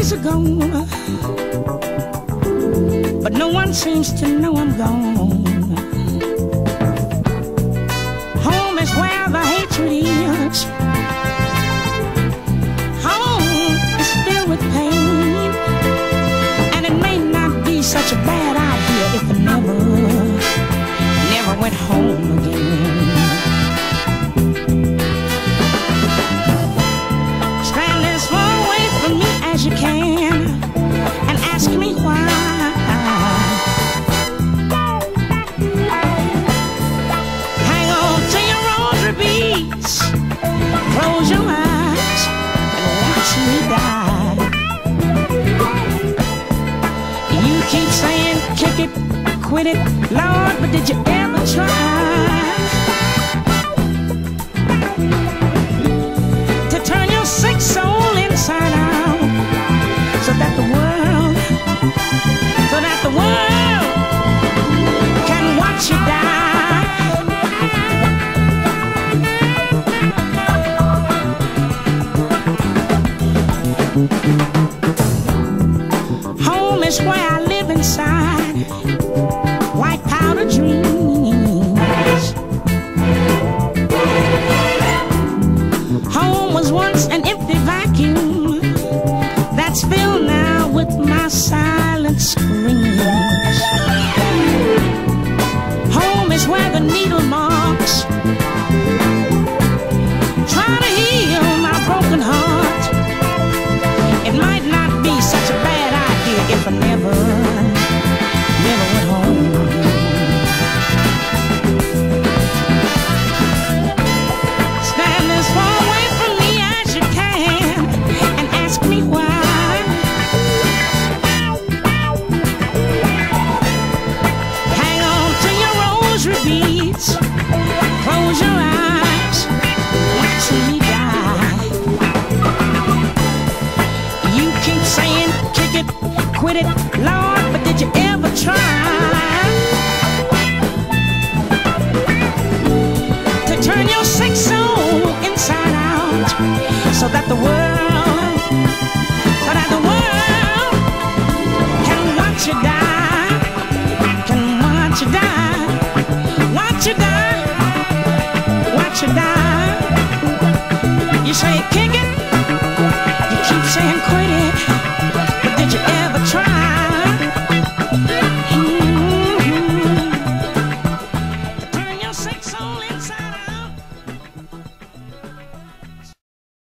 years ago, but no one seems to know I'm gone. Home is where the hatred is. Home is filled with pain, and it may not be such a bad idea if I never went home again. Stand as far away from me as you can and ask me why. Hang on to your rosary beads, close your eyes and watch me die. You keep saying kick it, quit it, Lord, but did you ever try to turn your sick soul inside out so that the world can watch you die? Home is where I live inside white powder dreams. Home was once an empty vacuum that's filled now with my silent screams. Home is where the needle marks try to heal my broken heart. It might not be such a bad idea if I never went home. Stand as far away from me as you can and ask me why. Hang on to your rosary beads, close your eyes, watch me die. You keep saying kick it, quit it, Lord, but did you ever try to turn your sick soul inside out so that the world can watch you die, can watch you die, watch you die, watch you die? You say kick it,